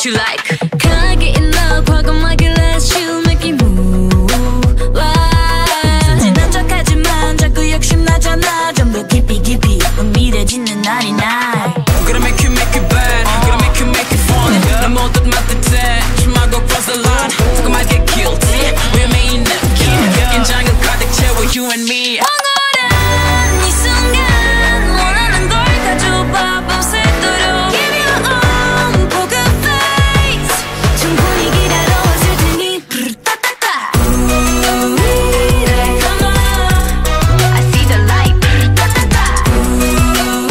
you like? 강하게 in love 과감하게 let's you make it move. 순진한 척하지만 자꾸 욕심나잖아. 좀 더 깊이 깊이 은밀해지는 날이 날. Gonna make you bad. Gonna make you funny. 넌 모두 맡듯해 심하고 cross the line. 조금 알게 guilty. We're main 느낌. 긴장을 가득 채워 you and me. 황홀한 이 순간 원하는 걸 가져봐 밤새도록. Give your own poker face. 충분히 기다려 왔을 테니 따따따. Come on, I see the light. 따따따. Come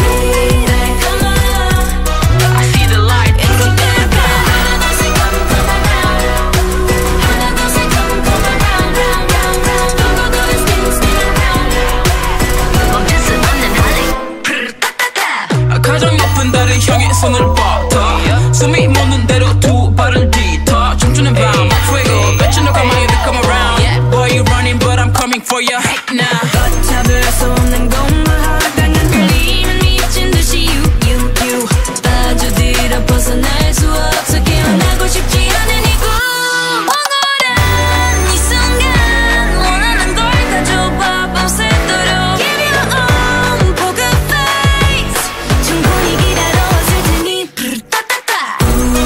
on, I see the light. 하나 더 say come around. 하나 더 say come around, round, round, round. 너도 더 spin around. 멈출 수 없는 할리. 따따따. 가장 높은 달을 향해 손을 뻗어 숨이 멎는 대로 두 발을 뒤터 춤추는 밤 fuego Bet you know come on, come around. Boy you running but I'm coming for you right now. 걷잡을 수 없는 것만 허락당한 끌림은 미친 듯이 you 빠져들어 벗어날 수 없어 깨어나고 싶지 않은 이 꿈. 황홀한 이 순간 원하는 걸 가져봐 밤새도록. Give your own poker face. 충분히 기다려 왔을 테니 따따따.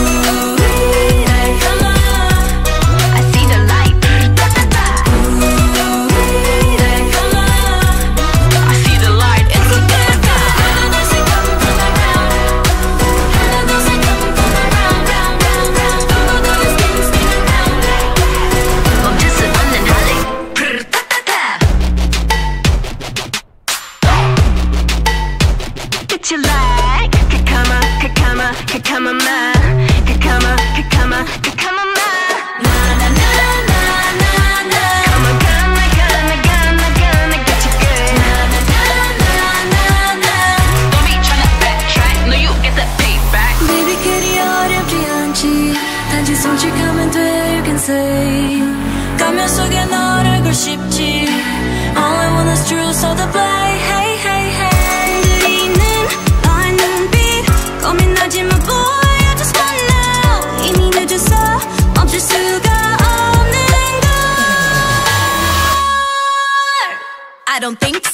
Come on, I see the light. 따따따. Come on, I see the light. 하나 더 say come around. 하나 더 say come around, round, round, round. 너도 더 spin around. 멈출 수 없는 할리. 따따따. Get you like kakama ma, kakama ma. Na na na na na na. Gonna get you good. Na na na na. Don't be tryna backtrack. No, you get that payback. Baby 그리 어렵지 않지. 단지 솔직하면 돼. You can say. 가면 속에 널 알고 싶지. All I want is truth, so the play. Hey hey hey. 들이는 너의 눈빛 고민하지 마 boy. I just wanna know. 이미 늦었어. 멈출 수가 없는 걸. I don't think